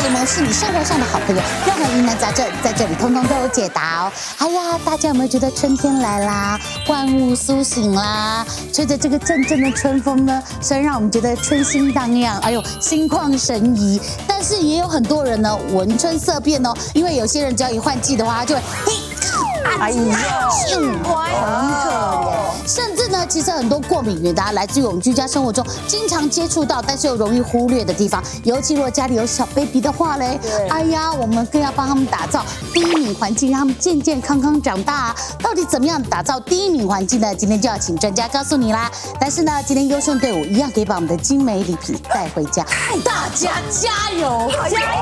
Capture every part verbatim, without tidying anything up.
呢是你生活上的好朋友，任何疑难杂症在这里通通都有解答哦。哎呀，大家有没有觉得春天来啦，万物苏醒啦？吹着这个阵阵的春风呢，虽然让我们觉得春心荡漾，哎呦，心旷神怡，但是也有很多人呢闻春色变哦，因为有些人只要一换季的话，他就会嘿。 哎呀，很可怜。甚至呢，其实很多过敏源，大家来自于我们居家生活中经常接触到，但是又容易忽略的地方。尤其如果家里有小 baby 的话嘞，哎呀，我们更要帮他们打造低敏环境，让他们健健康康长大啊。到底怎么样打造低敏环境呢？今天就要请专家告诉你啦。但是呢，今天优胜队伍一样可以把我们的精美礼品带回家，大家加油！加油！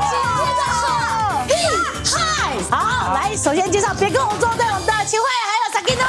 嗨，好，来，首先介绍别跟我作对，我们的齐慧还有 Sakino，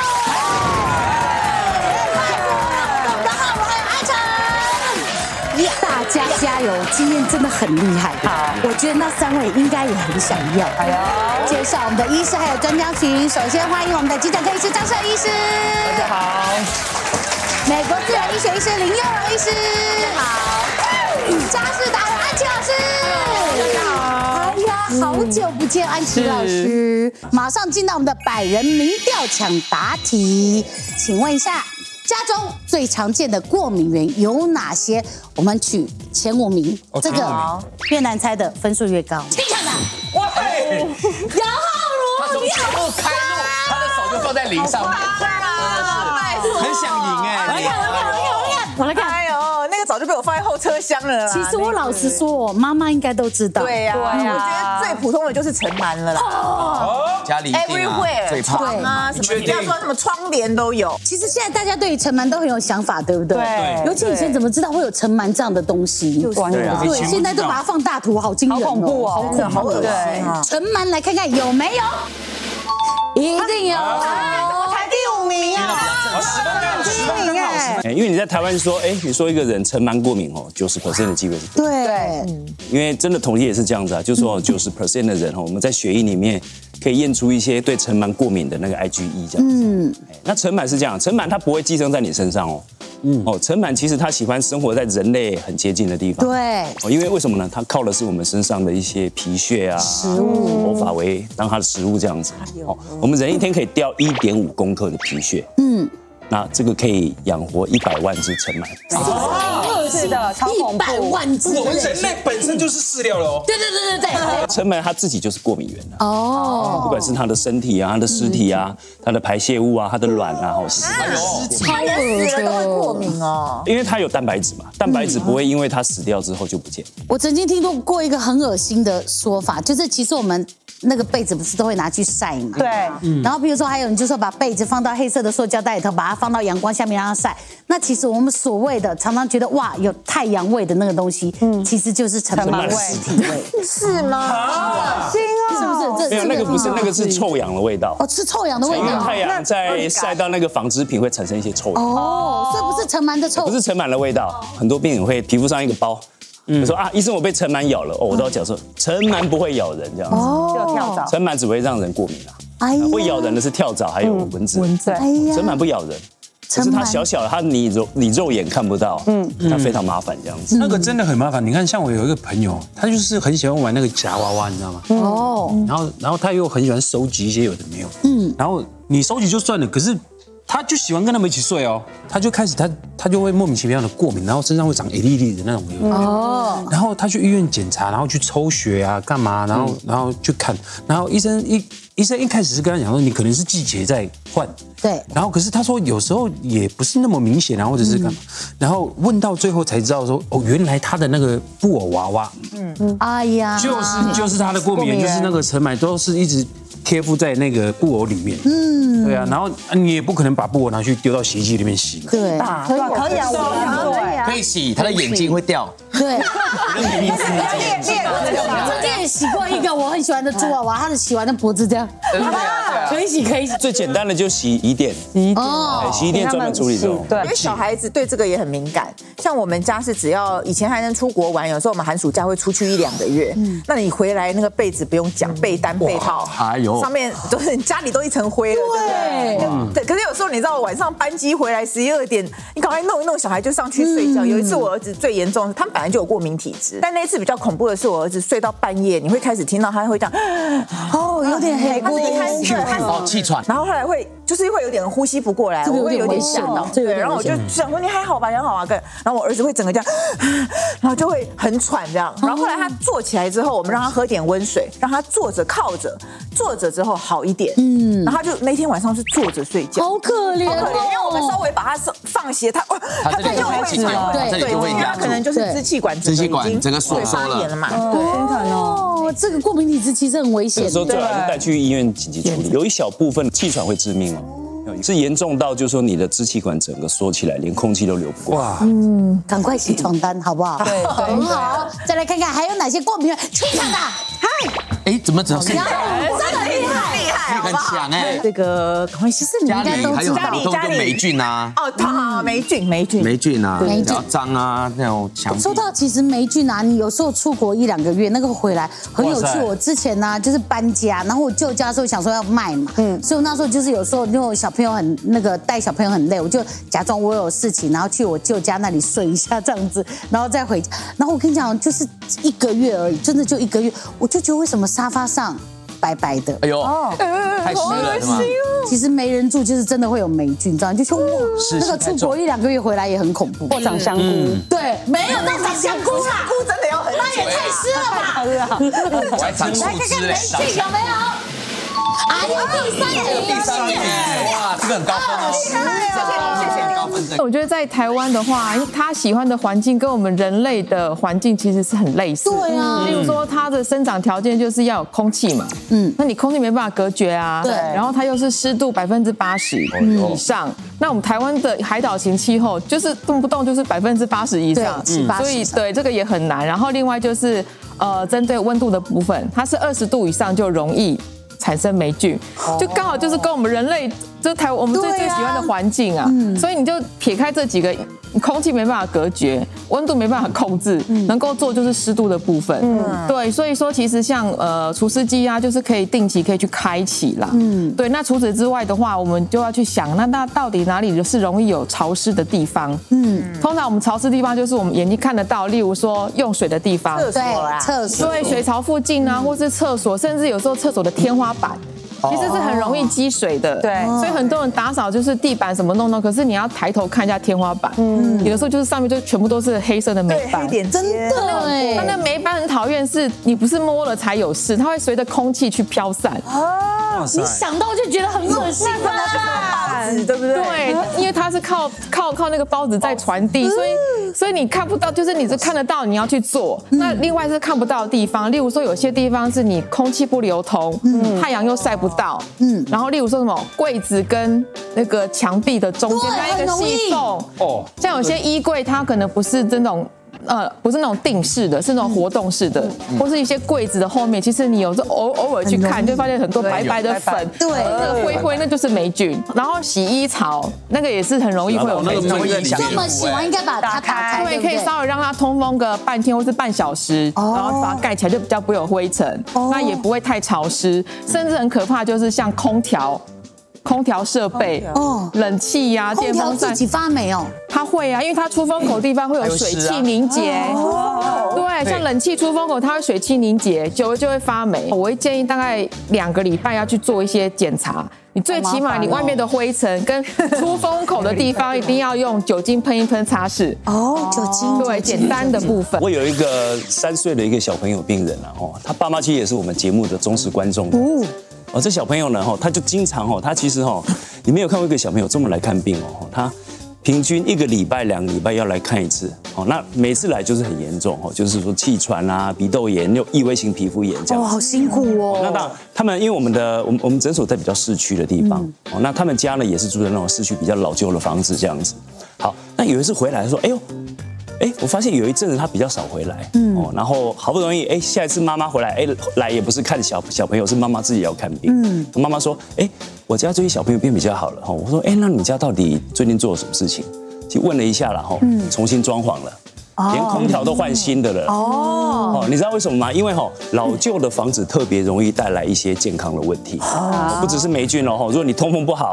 我们的浩儒还有阿成，大家加油！今天真的很厉害，好，我觉得那三位应该也很想要。哎呦，介绍我们的医师还有专家群，首先欢迎我们的急诊科医师张胜医师， 大家好； 美国自然医学医师林佑荣医师，大家好；家事达人安琪老师，大家好。 好久不见，安琪老师，马上进到我们的百人民调抢答题，请问一下，家中最常见的过敏源有哪些？我们取前五名，这个越难猜的分数越高。请抢答， 喂， 杨浩儒， 你好，开路，他的手就放在零上面，很想赢哎！ 我来看，我来看，我来看，我来看。 早就被我放在后车厢了啦。 其实我老实说，我妈妈应该都知道。 对呀，我觉得最普通的就是尘螨了啦。哦， 家里 everywhere 最怕啊，什么不要说什么窗帘都有。 其实现在大家对于尘螨都很有想法，对不对？ 对。 尤其以前怎么知道会有尘螨这样的东西？ 对啊。 对，现在都把它放大图，好惊人哦， 好恐怖哦， 好恐怖，好恶心。尘螨来看看有没有？一定有。 我才第五名啊！ 十分干，十分刚好。 哎，因为你在台湾说，哎，你说一个人尘螨过敏哦，九十 percent 的机会是对。 对， 因为真的统计也是这样子啊，就是说九十 percent 的人哦，我们在血液里面可以验出一些对尘螨过敏的那个 I G E 这样子。嗯，那尘螨是这样，尘螨它不会寄生在你身上哦。嗯，哦，尘螨其实它喜欢生活在人类很接近的地方。 对， 哦，因为为什么呢？它靠的是我们身上的一些皮屑啊、食物、头发为当它的食物这样子。哦，我们人一天可以掉一点五公克的皮屑。嗯。 那这个可以养活一百万只尘螨， 哦，是的，超恐怖，一百万只。 我们人类本身就是饲料了哦。 对对对对对， 尘螨它自己就是过敏源啊。 哦， 不管是它的身体啊、它的尸体啊、它的排泄物啊、它的卵啊，哦， 哎呦，超恶都会过敏哦。 因为它有蛋白质嘛，蛋白质不会因为它死掉之后就不见。 我曾经听过过一个很恶心的说法，就是其实我们。 那个被子不是都会拿去晒嘛？ 对， 然后比如说还有人就说把被子放到黑色的塑胶袋里头，把它放到阳光下面让它晒。那其实我们所谓的常常觉得哇有太阳味的那个东西，嗯，其实就是尘螨味、尸体味， 是吗？好恶心哦， 是不是？ 没有那个不是，那个是臭氧的味道。 哦，是臭氧的味道。 因为太阳在晒到那个纺织品会产生一些臭氧。 哦，所以不是尘螨的臭， 不是尘螨的味道。很多病人会皮肤上一个包。 我说啊，医生，我被尘螨咬了。哦，我都要讲说，尘螨不会咬人这样子。哦， 就跳蚤。 尘螨只会让人过敏啊。哎呀，会咬人的是跳蚤还有蚊子。蚊子。哎呀，尘螨不咬人，可是它小小的，它你肉你肉眼看不到。嗯，它非常麻烦这样子。 那个真的很麻烦。你看，像我有一个朋友，他就是很喜欢玩那个夹娃娃，你知道吗？哦。然后，然后他又很喜欢收集一些有的没有。嗯。然后你收集就算了，可是。 他就喜欢跟他们一起睡哦，他就开始他他就会莫名其妙的过敏，然后身上会长一粒粒的那种哦，然后他去医院检查，然后去抽血啊，干嘛，然后然后去看，然后医生一医生一开始是跟他讲说你可能是季节在换， 对， 然后可是他说有时候也不是那么明显啊，或者是干嘛，然后问到最后才知道说哦，原来他的那个布偶娃娃，嗯嗯，哎呀，就是就是他的过敏源，就是那个尘螨都是一直。 贴附在那个布偶里面，嗯，对啊，然后你也不可能把布偶拿去丢到洗衣机里面洗嘛， 对， 可以可以啊，可以啊， 可以洗，他的眼睛会掉， 对， 练练练， 我之前也洗过一个我很喜欢的猪娃娃，它的洗完的脖子这样，可以洗可以洗。 最简单的就洗衣垫，洗衣垫，哦，洗衣垫专门处理这种， 对，因为小孩子对这个也很敏感，像我们家是只要以前还能出国玩，有时候我们寒暑假会出去一两个月，那你回来那个被子不用讲，被单被套， 哎呦。 上面都是家里都一层灰了，对不对？对。可是有时候你知道晚上班机回来十一二点，你赶快弄一弄，小孩就上去睡觉笑。有一次我儿子最严重，他们本来就有过敏体质，但那一次比较恐怖的是，我儿子睡到半夜，你会开始听到他会这样， 哦，有点黑他是一开始哦气喘， 然后后来会就是会有点呼吸不过来， 这个有我会有点点危险哦， 吓到对，然后我就想说你还好吧，还好啊，跟然后我儿子会整个这样，然后就会很喘这样，然后后来他坐起来之后，我们让他喝点温水，让他坐着靠着，坐着之后好一点，嗯，然后他就那天晚上是坐着睡觉， 好可怜， 好可怜，因为我们稍微把他放斜，他他这里就会气掉， 对这里就会因为他可能就是支气管支气管整个锁收了了嘛， 对，很可能哦，这个过敏体质其实很危险这个时候最好是带去医院紧急处理，有一小部分气喘会致命哦。是严重到就是说你的支气管整个缩起来，连空气都流不过。哇， 嗯，赶快洗床单好不好？ 对对很好。再来看看还有哪些过敏源？气喘的，嗨， 哎，怎么只有是真的厉害， 厉害， 很强哎？ 这个赶快其实你应该都还有知道很。多都霉菌啊， 哦，他霉菌霉菌霉菌啊， 霉菌然后脏啊那种墙壁。 说到其实霉菌啊，你有时候出国一两个月，那个回来很有趣。 哇塞我之前呢、就是搬家，然后我舅家的时候想说要卖嘛，嗯，所以我那时候就是有时候因为我小朋友很那个带小朋友很累，我就假装我有事情，然后去我舅家那里睡一下这样子，然后再回家。然后我跟你讲，就是一个月而已，真的就一个月，我就觉得为什么沙发上白白的？ 哎呦，太湿了是吗？ 其实没人住，就是真的会有霉菌，这样就说哇，那个出国一两个月回来也很恐怖。 或长香菇， 对，没有那长香菇啊， 菇真的要很那也太湿了吧！ 我还长树来看看枝嘞， 霉菌有没有？哎呦，第三名， 第三名，哇，这个很高分哦，谢谢你，谢谢你高分。 我觉得在台湾的话，因为他喜欢的环境跟我们人类的环境其实是很类似。 对啊， 例如说它的生长条件就是要有空气嘛，嗯，那你空气没办法隔绝啊， 对然后它又是湿度百分之八十以上，那我们台湾的海岛型气候就是动不动就是百分之八十以上， 对七八十所以对这个也很难。然后另外就是呃，针对温度的部分，它是二十度以上就容易产生霉菌，就刚好就是跟我们人类，就是台我们最最喜欢的环境啊，所以你就撇开这几个，空气没办法隔绝，温度没办法控制，能够做就是湿度的部分，对，所以说其实像呃除湿机啊，就是可以定期可以去开启啦，嗯，对，那除此之外的话，我们就要去想，那那到底哪里是容易有潮湿的地方？嗯，通常我们潮湿地方就是我们眼睛看得到，例如说用水的地方， 厕所啦， 厕所， 对，水槽附近啊，或是厕所，甚至有时候厕所的天花板。其实是很容易积水的， 对所以很多人打扫就是地板什么弄弄，可是你要抬头看一下天花板，嗯，有的时候就是上面就全部都是黑色的霉斑， 对黑点真的哎那，那霉斑很讨厌，是你不是摸了才有事，它会随着空气去飘散， 哇塞你想到就觉得很恶心啊！ 包子对不对？ 对，因为它是靠靠靠那个孢子在传递，所以所以你看不到，就是你是看得到，你要去做。那另外是看不到的地方，例如说有些地方是你空气不流通，太阳又晒不到，嗯，然后例如说什么柜子跟那个墙壁的中间对那一个很容易细缝，哦，像有些衣柜它可能不是这种。呃，不是那种定式的，是那种活动式的，或是一些柜子的后面，其实你有时候偶偶尔去看，就发现很多白白的粉， 对那个灰灰那就是霉菌。然后洗衣槽那个也是很容易会有霉菌。 这么喜欢应该把它打开， 对，可以稍微让它通风个半天或是半小时，然后把它盖起来，就比较不会有灰尘，那也不会太潮湿，甚至很可怕就是像空调。空调设备哦，冷气呀、 空调自己发霉哦， 它会啊，因为它出风口地方会有水汽凝结，对，像冷气出风口它会水汽凝结，久了就会发霉。我会建议大概两个礼拜要去做一些检查。你最起码你外面的灰尘跟出风口的地方一定要用酒精喷一喷擦拭。 哦，酒精对，简单的部分。 我有一个三岁的一个小朋友病人啊，哦，他爸妈其实也是我们节目的忠实观众。哦，哦，这小朋友呢，哈，他就经常哈，他其实哈，你没有看过一个小朋友这么来看病哦，他平均一个礼拜、两个礼拜要来看一次。哦，那每次来就是很严重哦，就是说气喘啊、鼻窦炎、有异位性皮肤炎这样。 哇，好辛苦哦。 那当然，他们因为我们的我们我们诊所在比较市区的地方，哦，那他们家呢也是住在那种市区比较老旧的房子这样子。好，那有一次回来说，哎呦。哎，我发现有一阵子他比较少回来，嗯，哦，然后好不容易，哎，下一次妈妈回来，哎，来也不是看小小朋友，是妈妈自己要看病，嗯，妈妈说，哎，我家最近小朋友变比较好了，哈，我说，哎，那你们家到底最近做了什么事情？去问了一下了，哈，重新装潢了，连空调都换新的了，哦，哦，你知道为什么吗？因为哈老旧的房子特别容易带来一些健康的问题，哦，不只是霉菌哦，如果你通风不好。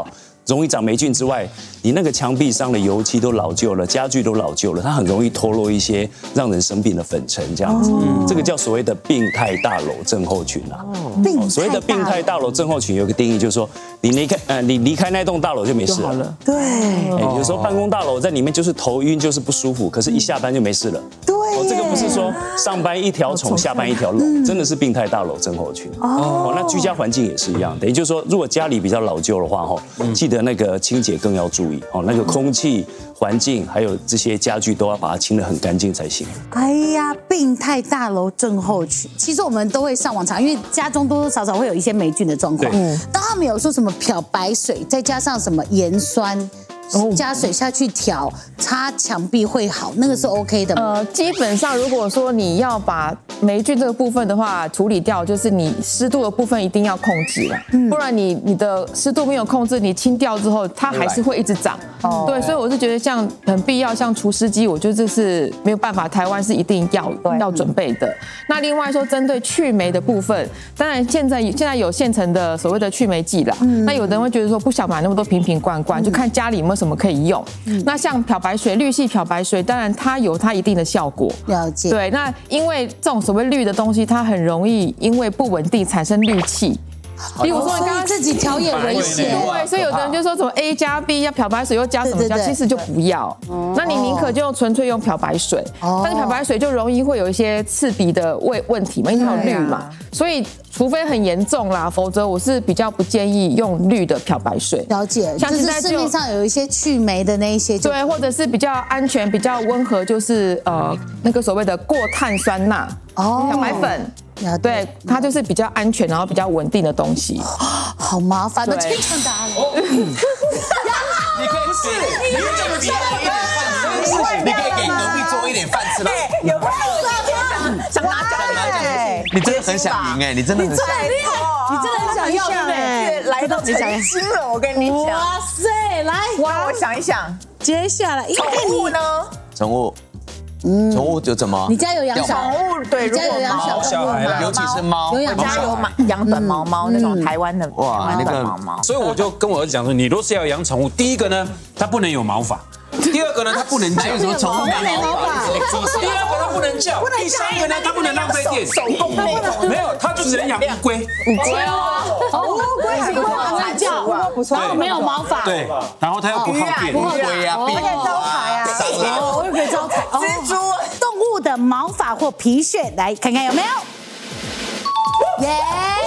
容易长霉菌之外，你那个墙壁上的油漆都老旧了，家具都老旧了，它很容易脱落一些让人生病的粉尘，这样子。这个叫所谓的病态大楼症候群啊。哦，所谓的病态大楼症候群有一个定义，就是说你离开呃你离开那栋大楼就没事了。 对， 有时候办公大楼在里面就是头晕就是不舒服，可是一下班就没事了。 对， 哦，这个不是说上班一条虫，下班一条龙，真的是病态大楼症候群。哦，那居家环境也是一样，等于就是说，如果家里比较老旧的话，哈，记得那个清洁更要注意哦，那个空气环境还有这些家具都要把它清得很干净才行。 哎呀，病态大楼症候群，其实我们都会上网查，因为家中多多少少会有一些霉菌的状况。当他们有说什么漂白水，再加上什么盐酸。加水下去调，擦墙壁会好，那个是 OK 的吗？ 呃，基本上如果说你要把霉菌这个部分的话处理掉，就是你湿度的部分一定要控制了，嗯、不然你你的湿度没有控制，你清掉之后，它还是会一直长。哦，对，所以我是觉得像很必要，像除湿机，我觉得这是没有办法，台湾是一定要要准备的。那另外说，针对去霉的部分，当然现在现在有现成的所谓的去霉剂啦。嗯、那有的人会觉得说，不想买那么多瓶瓶罐罐，就看家里有没有什么可以用。嗯、那像漂白水、氯系漂白水，当然它有它一定的效果。 了解。 对，那因为这种所谓氯的东西，它很容易因为不稳定产生氯气。比如说你刚刚自己调也危险， 对，所以有的人就说什么 A 加 B 要漂白水又加什么加，其实就不要。那你宁可就用纯粹用漂白水，但是漂白水就容易会有一些刺鼻的问问题嘛，因为它有氯嘛，所以除非很严重啦，否则我是比较不建议用氯的漂白水。 了解，像现在市面上有一些去霉的那一些， 对，或者是比较安全、比较温和，就是呃那个所谓的过碳酸钠漂白粉。对，它就是比较安全，然后比较稳定的东西。 好麻烦的，非常大了。 你可以是，你这么别人一点饭吃，你可以给隔壁桌一点饭吃吗？ 有朋友想拿奖哎， 你真的很想赢哎，你真的很想赢， 你真的很想要对，来到成精了，我跟你讲。哇塞，来， 哇，我想一想， 接下来宠物呢？ 宠物。宠物就怎么？ 你家有养小宠物？对， 你家有养小小孩，尤其是猫， 我家有养短毛猫，那种台湾的哇，那个毛毛。 所以我就跟我儿子讲说，你若是要养宠物，第一个呢，它不能有毛发；第二个呢，它不能叫。 有什么宠物没毛发？ 第二个它不能叫，第三个呢，它不能浪费电。 手工没有，它就只能养乌龟。 乌龟哦， 乌龟不会叫，然后没有毛发。 对，然后它又不耗电。 乌龟啊， 它可以招财啊， 我又可以招财。 蜘蛛。 动物的毛发或皮屑，来看看有没有？耶！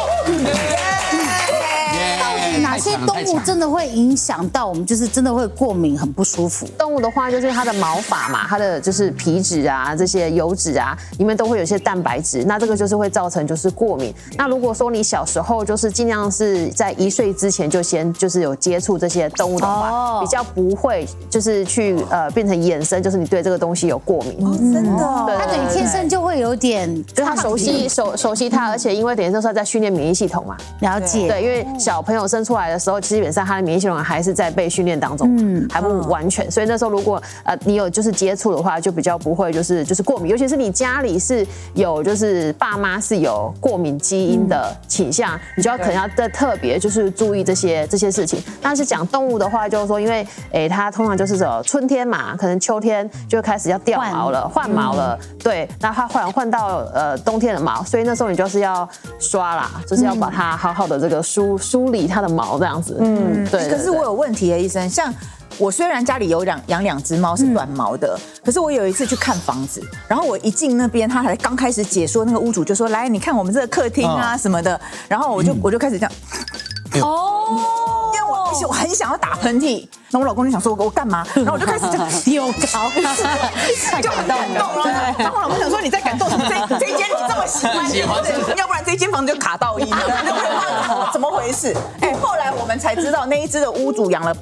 到底哪些动物真的会影响到我们？就是真的会过敏，很不舒服。 动物的话，就是它的毛发嘛，它的就是皮脂啊，这些油脂啊，里面都会有一些蛋白质，那这个就是会造成就是过敏。那如果说你小时候就是尽量是在一岁之前就先就是有接触这些动物的话，哦、比较不会就是去呃变成衍生，就是你对这个东西有过敏。 哦、真的、哦， 它等于天生就会有点， 就是它熟悉熟熟悉它，而且因为等于就是在训练免疫系统嘛。 了解。 对，因为小朋友生出来的时候，基本上他的免疫系统还是在被训练当中，嗯，还不完全，所以那时候如果呃你有就是接触的话，就比较不会就是就是过敏，尤其是你家里是有就是爸妈是有过敏基因的倾向，嗯、你就要可能要特特别就是注意这些这些事情。但是讲动物的话，就是说因为诶它通常就是说春天嘛，可能秋天就开始要掉毛了，换毛了，嗯、对，那它换换到呃冬天的毛，所以那时候你就是要刷啦，就是要把它好好的这个梳梳理它的毛这样子。嗯，对, 对, 对。 可是我有问题耶，医生，像我虽然家里有养养两只猫是短毛的，嗯、可是我有一次去看房子，然后我一进那边，他还刚开始解说，那个屋主就说：“来，你看我们这个客厅啊什么的。”然后我就、嗯、我就开始这样，哦，因为我我很想要打喷嚏，然后我老公就想说我我干嘛？然后我就开始这样有搞， 就很感动了。然后我老公想说你在感动什么？这这一间你这么喜欢，喜欢要不然这间房子就卡到音了，怎么回事？哎，后来我们才知道那一只的屋主养了八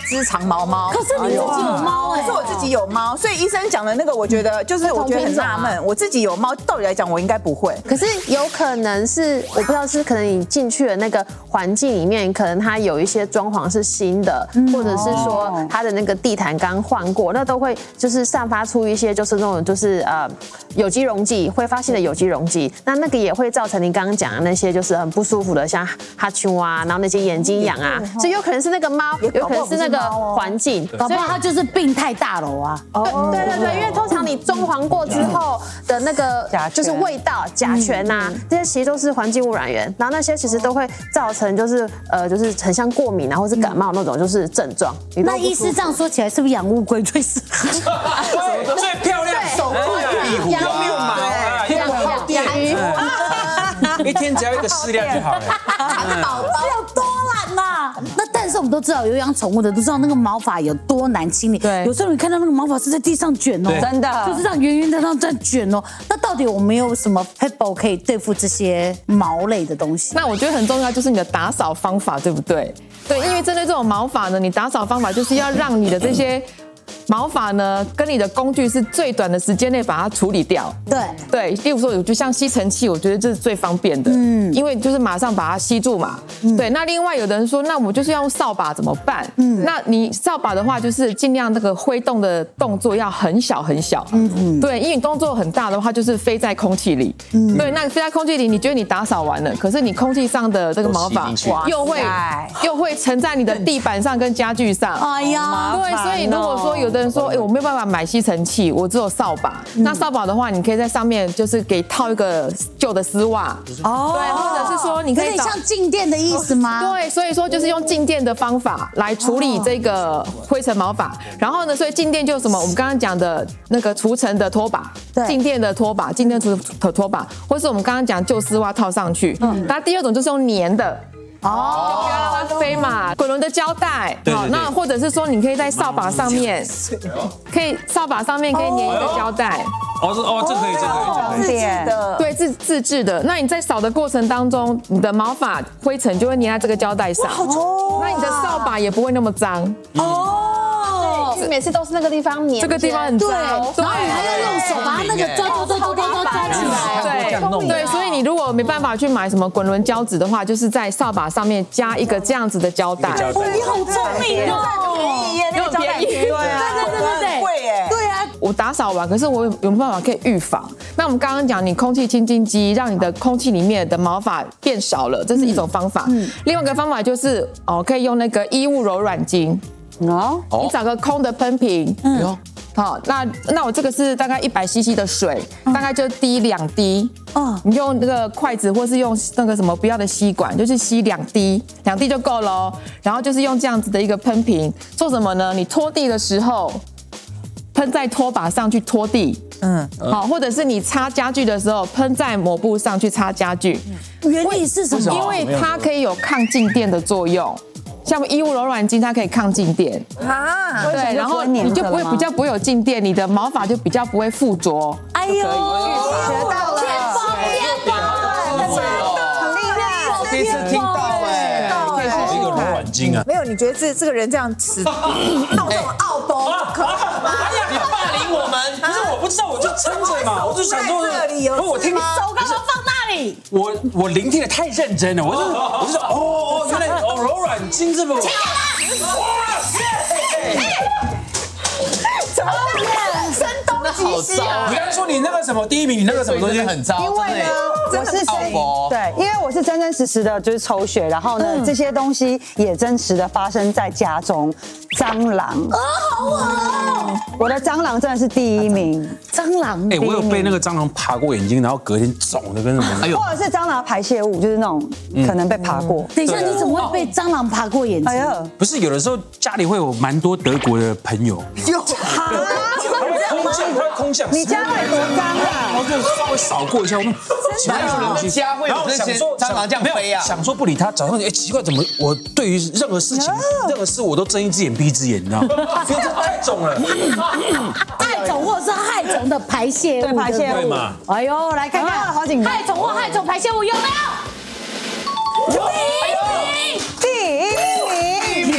只长毛猫。 可是你自己有猫哎， 可是我自己有猫，所以医生讲的那个，我觉得就是我觉得很纳闷，我自己有猫，道理来讲我应该不会。 可是有可能是我不知道是可能你进去的那个环境里面，可能它有一些装潢是新的，或者是说它的那个地毯刚换过，那都会就是散发出一些就是那种就是呃有机溶剂，挥发性的有机溶剂，那那个也会造成你刚刚讲的那些就是很不舒服的，像哈啾啊，然后那些眼睛痒啊，所以有可能是那个猫，有可能是那个环境， 搞不好它就是病态大楼啊。 哦，对对对，因为通常你装潢过之后的那个就是味道、甲醛呐，这些其实都是环境污染源，然后那些其实都会造成就是呃就是很像过敏啊，或是感冒那种就是症状。 那医师这样说起来，是不是养乌龟最适合？ 最漂亮， 守护壁虎都没有毛， 养鱼， 一天只要一个饲料就好了。 宝宝有多懒呐？那但是我们都知道，有养宠物的都知道那个毛发有多难清理。 对， 有时候你看到那个毛发是在地上卷哦， 真的就是这样圆圆的，这样在卷哦。那到底我们有什么 pebble 可以对付这些毛类的东西？ 那我觉得很重要就是你的打扫方法，对不对？对，因为针对这种毛发呢，你打扫方法就是要让你的这些毛发呢，跟你的工具是最短的时间内把它处理掉。 对对，例如说，就像吸尘器，我觉得这是最方便的，嗯，因为就是马上把它吸住嘛。嗯、对，那另外有的人说，那我就是要用扫把怎么办？嗯，那你扫把的话，就是尽量那个挥动的动作要很小很小。嗯嗯，对，因为你动作很大的话，就是飞在空气里。嗯，对，那飞在空气里，你觉得你打扫完了，可是你空气上的这个毛发又会又会沉在你的地板上跟家具上。 哎呀， 对，所以如果说有的人说，哎，我没有办法买吸尘器，我只有扫把。那扫把的话，你可以在上面就是给套一个旧的丝袜，哦，对，或者是说你可以有点像静电的意思吗？ 对，所以说就是用静电的方法来处理这个灰尘毛发。然后呢，所以静电就是什么？我们刚刚讲的那个除尘的拖把，静电的拖把，静电除的拖把，或是我们刚刚讲旧丝袜套上去。嗯，那第二种就是用粘的。哦，不要让它飞嘛，滚轮的胶带，好，那或者是说你可以在扫把上面，可以扫把上面可以粘一个胶带。 哦，这哦，这可以，这可以， 自制的， 对，自自制的。那你在扫的过程当中，你的毛发灰尘就会粘在这个胶带上，那你的扫把也不会那么脏。哦， 对，每次都是那个地方粘， 这个地方很脏， 对，然后你还要用手把它那个抓抓抓抓抓抓起来。 对对，所以你如果没办法去买什么滚轮胶纸的话，就是在扫把上面加一个这样子的胶带。 哦，你好聪明哦， 便宜耶，那个胶带对啊， 对对对对， 贵耶。对啊， 我打扫完，可是我有没有办法可以预防？那我们刚刚讲，你空气清净机让你的空气里面的毛发变少了，这是一种方法。嗯，另外一个方法就是哦，可以用那个衣物柔软巾。哦，你找个空的喷瓶。嗯。好，那那我这个是大概一百 C C 的水，大概就滴两滴。哦，你用那个筷子或是用那个什么不要的吸管，就是吸两滴，两滴就够了哦。然后就是用这样子的一个喷瓶，做什么呢？你拖地的时候，喷在拖把上去拖地。嗯，好，或者是你擦家具的时候，喷在抹布上去擦家具。 原理是什么？ 因为它可以有抗静电的作用。像衣物柔软巾，它可以抗静电啊，对，然后你就不会比较不会有静电，你的毛发就比较不会附着。 哎呦，学到了， 天方夜谭， 很厉害， 第一次听到哎， 是一个柔软巾啊。 没有，你觉得这这个人这样吃，闹这种傲东，可好吗？ 哎呀，你霸凌我们，不是我不知道，我就撑着嘛，我就想说，我听手刚刚放那里， 我我聆听的太认真了，我就我就说哦哦，原来哦柔软巾这么，哇塞！ 怎么样？声东击西啊！ 你刚才说你那个什么第一名，你那个什么东西很糟， 因为呢，我是真对，因为我是真真实实的，就是抽血，然后呢，这些东西也真实的发生在家中。蟑螂啊，好恶哦！我的蟑螂真的是第一名， 蟑螂。 哎，我有被那个蟑螂爬过眼睛，然后隔天肿的跟什么， 哎呦，或者是蟑螂排泄物，就是那种可能被爬过。 等一下，你怎么会被蟑螂爬过眼睛？哎呀， 不是，有的时候家里会有蛮多德国的朋友，有啊，空降，他空降， 你家会多脏啊？ 然后就稍微扫过一下，我说哪有人的家会有这些蟑螂这样飞啊？ 想说不理他，早上哎奇怪，怎么我对于任何事情、任何事我都睁一只眼闭一只眼，你知道吗？因为这太肿了。 害虫或是害虫的排泄物， 对排泄物嘛。 哎呦，来看看， 好紧张。 害虫或害虫排泄物有没有？第一名， 第一名， 三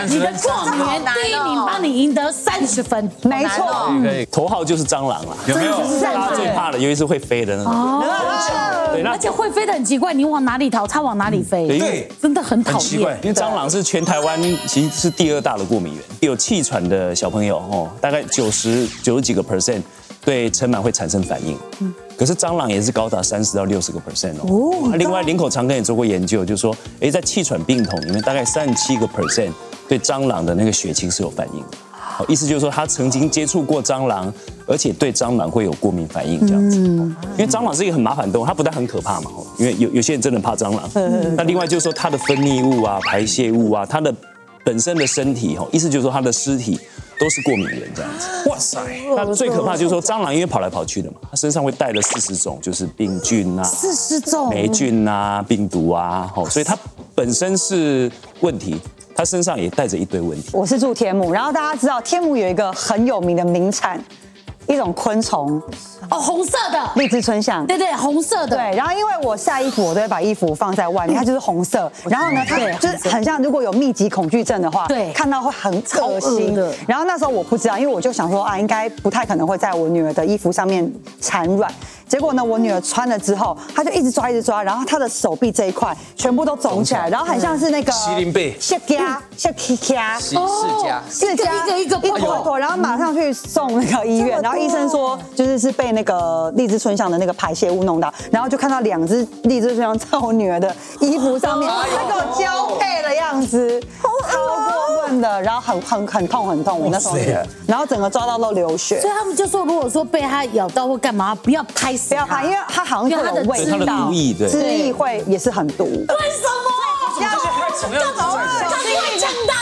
你的过年第一名帮你赢得三十分， 没错， 头号就是蟑螂啦， 有没有？ 大家最怕的，尤其是会飞的那种。对，那而且会飞的很奇怪，你往哪里逃，它往哪里飞， 对， 真的很讨很奇怪厌。 因为蟑螂是全台湾其实是第二大的过敏源，有气喘的小朋友哦，大概九十九十几个 percent 对尘螨会产生反应。可是蟑螂也是高达三十到六十个 percent 哦。另外，林口长庚也做过研究，就说，哎，在气喘病童里面，大概三十七个 percent 对蟑螂的那个血清是有反应的。好，意思就是说他曾经接触过蟑螂，而且对蟑螂会有过敏反应这样子。因为蟑螂是一个很麻烦的动物，它不但很可怕嘛，因为有有些人真的怕蟑螂。那另外就是说它的分泌物啊、排泄物啊，它的本身的身体哈，意思就是说它的尸体都是过敏源这样子。哇塞！那最可怕就是说蟑螂因为跑来跑去的嘛，它身上会带了四十种就是病菌啊、 四十种霉菌啊、病毒啊，哦，所以它本身是问题。他身上也带着一堆问题。 我是住天母，然后大家知道天母有一个很有名的名产，一种昆虫， 哦，红色的， 荔枝春象。 对对，红色的。 对，然后因为我晒衣服，我都会把衣服放在外面，它就是红色。然后呢，它就是很像，如果有密集恐惧症的话， 对， 看到会很恶心的。然后那时候我不知道，因为我就想说啊，应该不太可能会在我女儿的衣服上面产卵。结果呢，我女儿穿了之后，她就一直抓，一直抓，然后她的手臂这一块全部都肿起来，然后很像是那个麒麟背、 谢家、谢家、 世家， 世家一个一个一坨一坨，然后马上去送那个医院，然后医生说就是是被那个荔枝春象的那个排泄物弄到，然后就看到两只荔枝春象在我女儿的衣服上面，那个交配的样子，超过分的，然后很很很痛很痛，我那时候女儿，然后整个抓到都流血。 所以他们就说，如果说被它咬到或干嘛，不要拍死它， 不要拍，因为它好像会有味它的道， 毒液对， 汁液会也是很毒。 为什么？ 这些害虫要怎么它会抢答。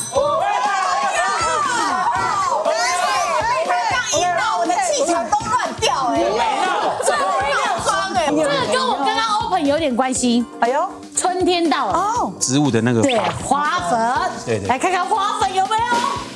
我的气场都乱掉哎，这个没有装哎， 这个跟我刚刚 open 有点关系。 哎呦， 春天到了哦， 植物的那个对，花粉， 对对来看看花粉有没有。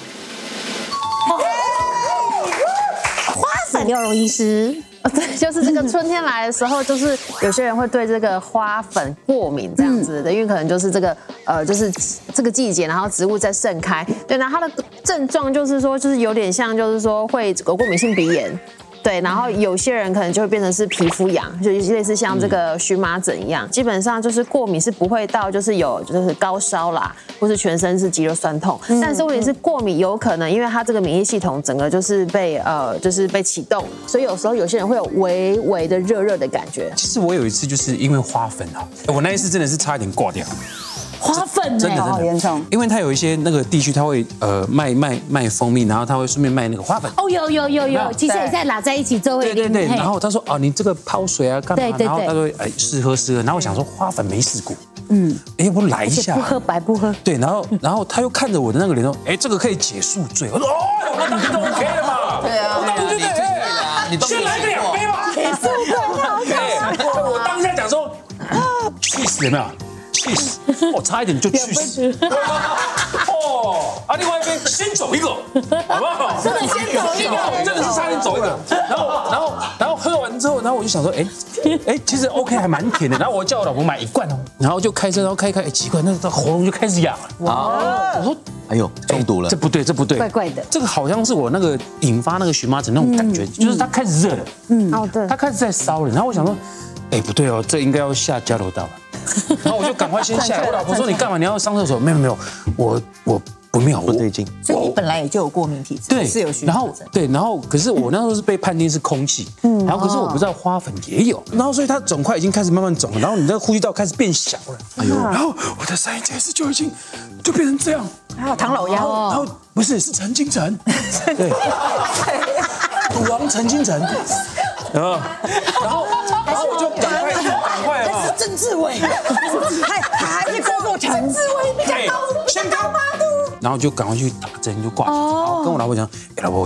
花粉，刘荣医师。 对，就是这个春天来的时候，就是有些人会对这个花粉过敏这样子的，因为可能就是这个呃，就是这个季节，然后植物在盛开。对，那它的症状就是说，就是有点像，就是说会有过敏性鼻炎。对，然后有些人可能就会变成是皮肤痒，就类似像这个荨麻疹一样。基本上就是过敏是不会到就是有就是高烧啦，或是全身是肌肉酸痛。但是问题是过敏有可能因为它这个免疫系统整个就是被呃就是被启动，所以有时候有些人会有微微的热热的感觉。 其实我有一次就是因为花粉啊，我那一次真的是差一点挂掉。 花粉真的真好严重， 因为它有一些那个地区，它会呃卖卖卖蜂蜜，然后它会顺便卖那个花粉。 哦，有有有有，其实也在拉在一起周围。 对对对，然后他说哦，你这个泡水啊干嘛？ 对对对然后他说哎试喝试喝，然后我想说花粉没试过，嗯，哎我来一下， 不喝白不喝。 对，然后然后他又看着我的那个脸说，哎这个可以解宿醉，我说哦，那当然就 OK 了嘛，对啊，我当然就对啊，你先来个两杯嘛，解宿醉，我当下讲说，气死有没有？气死！我差一点就去死。哦，啊，另外一边先走一个，好不好？ 真的先走一个， 真的是差点走一个。然后，然后，然后喝完之后，然后我就想说，哎，哎，其实 OK 还蛮甜的。然后我叫我老婆买一罐哦，然后就开车，然后开一开，哎，奇怪，那个喉咙就开始痒了。哇！我说， 哎呦，中毒了， 这不对，这不对， 怪怪的。 这个好像是我那个引发那个荨麻疹那种感觉，就是它开始热了，嗯，哦对，它开始在烧了。然后我想说，哎，不对哦，这应该要下交流道了。然后我就赶快先下来。我老婆说：“你干嘛？你要上厕所？”没有没有，我我不妙， 不对劲。 所以你本来也就有过敏体质， 对， 是有荨然后麻疹。 对，然后可是我那时候是被判定是空气，嗯，然后可是我不知道花粉也有，然后所以它肿块已经开始慢慢肿了，然后你那个呼吸道开始变小了，哎呦，然后我的三阴结石就已经就变成这样， 还有唐老鸭， 然后不是是陈金城，对，赌王陈金城，然后然后然后我就赶快赶快啊。 郑志伟，还还是工作陈志伟比较高， 先高八度，然后就赶快去打针，就挂。然后跟我老婆讲，哎，老婆，我真的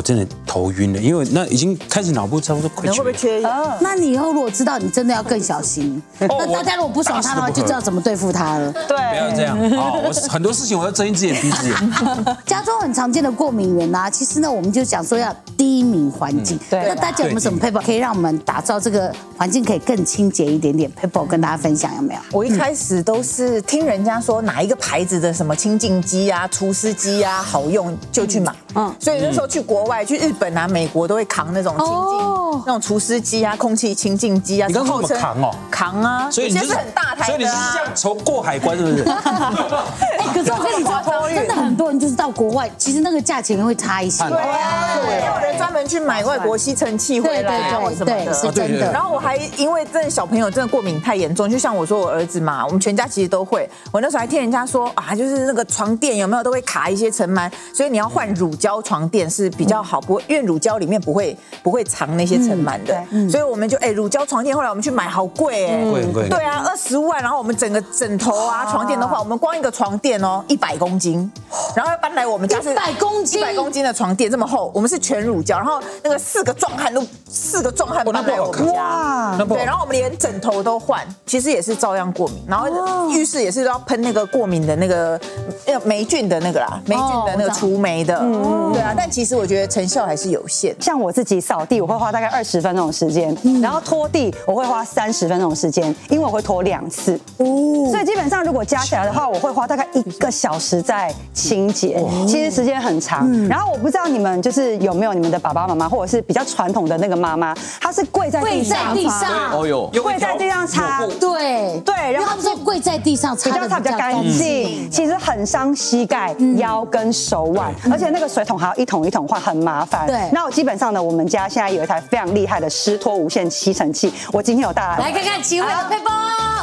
头晕了，因为那已经开始脑部差不多快人会不会缺氧？ 那你以后如果知道，你真的要更小心。那大家如果不爽他的话，就知道怎么对付他了。 不要这样啊！我很多事情我要睁一只眼闭一只眼。 家中很常见的过敏源啊，其实呢，我们就讲说要低敏环境。 对那大家有没有什么 paper 可以让我们打造这个环境可以更清洁一点点 ？paper 跟大家分享有没有？ 我一开始都是听人家说哪一个牌子的什么清净机啊、除湿机啊好用就去买，嗯，所以那时候去国外、去日本啊、美国都会扛那种清净、那种除湿机啊、空气清净机啊。 你刚刚怎么扛哦？ 扛啊， 所以你就是很大台的啊。 所以你是这样从过海关是不是？ 哎，可是我跟你说，真的很多人就是到国外，其实那个价钱会差一些。 对啊，对，有人专门去买外国吸尘器回来啊什么对， 的， 是真的。 然后我还因为真的小朋友真的过敏太严重，就像我说我儿子嘛，我们全家其实都会。我那时候还听人家说啊，就是那个床垫有没有都会卡一些尘螨，所以你要换乳胶床垫是比较好，不会因为乳胶里面不会不会藏那些尘螨的，所以我们就哎乳胶床垫后来我们去买好贵哎， 贵很贵。 对啊，二十万，然后我们整个枕头啊床垫的话，我们光一个床垫哦一百公斤，然后要搬来我们家是一百公斤， 一百公斤的床垫这么厚，我们是全乳胶，然后那个四个壮汉都四个壮汉搬来我们家，对，然后我们连枕头都换，其实也是照样过敏，然后浴室也是要喷那个过敏的那个霉菌的那个啦，霉菌的那个除霉的，对啊，但其实我觉得成效还是有限。 像我自己扫地，我会花大概二十分钟的时间，然后拖地我会花三十分钟的时间，因为我会拖两次，所以基本上如果加起来的话，我会花大概一个小时在清洁，其实时间很长。然后我不知道你们就是有没有你们的爸爸妈妈，或者是比较传统的那个妈妈，她是跪在地上， 跪在地上， 哦哟， 跪在地上擦， 对对， 然后他们说跪在地上擦比较擦比较干净，其实很伤膝盖、腰跟手腕，而且那个水桶还要一桶一桶换，很麻烦。 对， 那我基本上呢，我们家现在有一台非常厉害的湿拖无线吸尘器，我今天有带来， 来看看齐慧的配包。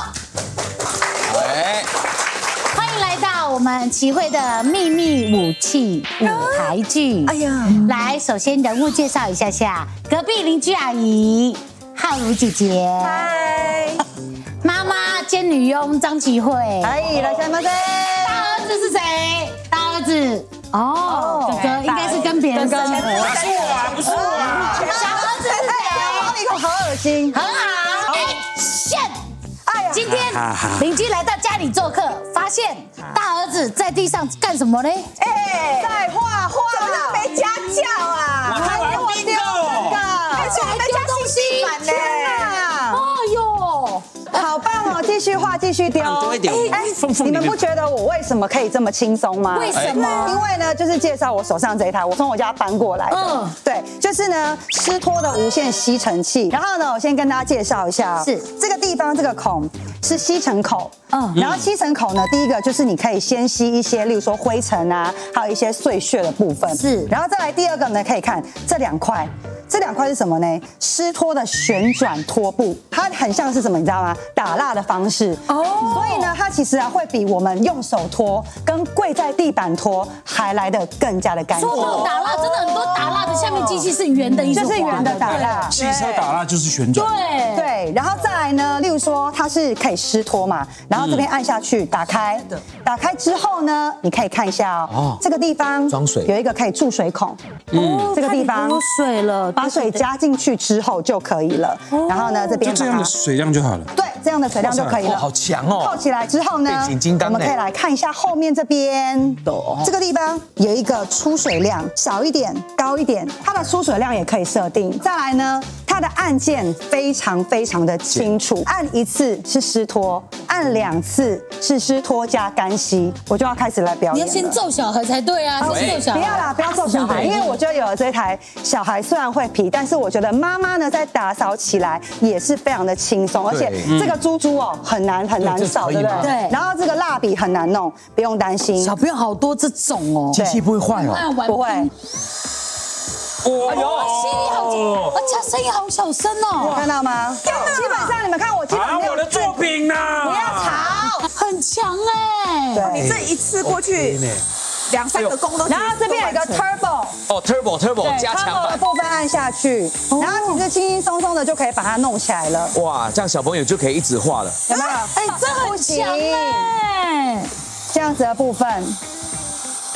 哎， 欢迎来到我们齐慧的秘密武器舞台剧。哎呀，来，首先人物介绍一下下，隔壁邻居阿姨浩如姐姐，嗨，妈妈兼女佣张齐慧， 哎，来下马噻。 大儿子是谁？大儿子哦，哥哥应该是跟别人生的， 不是我啊，不是我啊。 小儿子是谁？ 王力宏好恶心， 很好，哎，炫。今天邻居来到家里做客，发现大儿子在地上干什么呢？ 哎， 在画画， 怎么没家教啊？ 我还玩冰狗， 而且还丢东西板呢！ 哎呦， 好棒哦！继续画，继续丢。 多一点。 哎，你们不觉得我为什么可以这么轻松吗？ 为什么？ 因为呢，就是介绍我手上这一台，我从我家搬过来的。嗯，对，就是呢湿拖的无线吸尘器。然后呢，我先跟大家介绍一下， 是这个地方这个孔是吸尘口。嗯，然后吸尘口呢，第一个就是你可以先吸一些，例如说灰尘啊，还有一些碎屑的部分。是，然后再来第二个呢，可以看这两块。这两块是什么呢？湿拖的旋转拖布，它很像是什么？你知道吗？打蜡的方式哦。所以呢，它其实啊会比我们用手拖跟跪在地板拖还来得更加的干净。 说打蜡真的很多打蜡的下面机器是圆的， 就是圆的打蜡。 汽车打蜡就是旋转。 对对，然后再来呢，例如说它是可以湿拖嘛，然后这边按下去打开，打开之后呢，你可以看一下哦，这个地方装水有一个可以注水孔，嗯，这个地方有水了。 把水加进去之后就可以了，然后呢，这边就这样的水量就好了。 对，这样的水量就可以了。 好强哦！ 扣起来之后呢，我们可以来看一下后面这边，这个地方有一个出水量，少一点、高一点，它的出水量也可以设定。再来呢，它的按键非常非常的清楚，按一次是湿拖，按两次是湿拖加干吸，我就要开始来表演。 你要先揍小孩才对啊！先揍小孩， 不要啦，不要揍小孩，因为我觉得有了这台小孩虽然会皮，但是我觉得妈妈呢在打扫起来也是非常的轻松，而且这个珠珠哦很难很难扫，对不对？ 对。 然后这个蜡笔很难弄，不用担心。 小朋友好多这种哦， 机器不会坏哦， 不会。 哦哟，声音好轻，而且声音好小声哦， 看到吗？基本上你们看我基本上我的作品呢？ 不要吵， 很强哎。 对， 你这一次过去。两三个弓都， 然后这边有一个 turbo， 哦 turbo turbo 加强版的部分按下去，然后其实轻轻松松的就可以把它弄起来了。 哇，这样小朋友就可以一直画了， 有没有？ 哎，这很强哎！ 这样子的部分。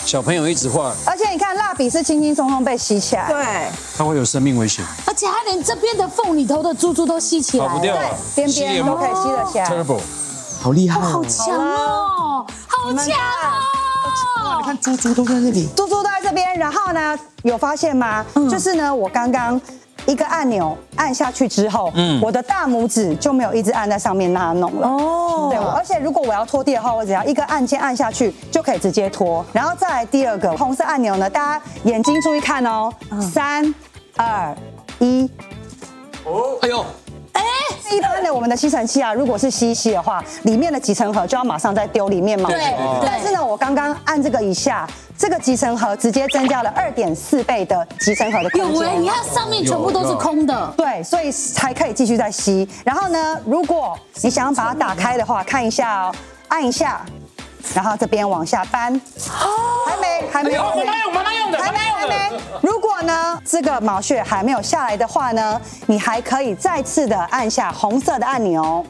小朋友一直画， 而且你看蜡笔是轻轻松松被吸起来， 对， 它会有生命危险。 而且它连这边的缝里头的珠珠都吸起来了， 跑不掉啊， 边边都可以吸得起来。 Turbo， 好厉害好强哦，好强哦！ 你看猪猪都在那里， 珠珠都在这边，然后呢，有发现吗？就是呢，我刚刚一个按钮按下去之后，嗯，我的大拇指就没有一直按在上面让它弄了。哦，对，而且如果我要拖地的话，我只要一个按键按下去就可以直接拖。然后再来第二个红色按钮呢，大家眼睛注意看哦，三、二、一。 哦，哎呦。 一般的我们的吸尘器啊，如果是吸一吸的话，里面的集尘盒就要马上再丢里面嘛。 对。 但是呢，我刚刚按这个一下，这个集尘盒直接增加了二点四倍的集尘盒的空有哎， 间。 你看上面全部都是空的。 对，所以才可以继续再吸。然后呢，如果你想要把它打开的话，看一下哦，按一下，然后这边往下搬。哦，还没，还没有。 妈妈用，妈妈用的， 还没，还没。如果呢，这个毛屑还没有下来的话呢，你还可以再次的按下红色的按钮。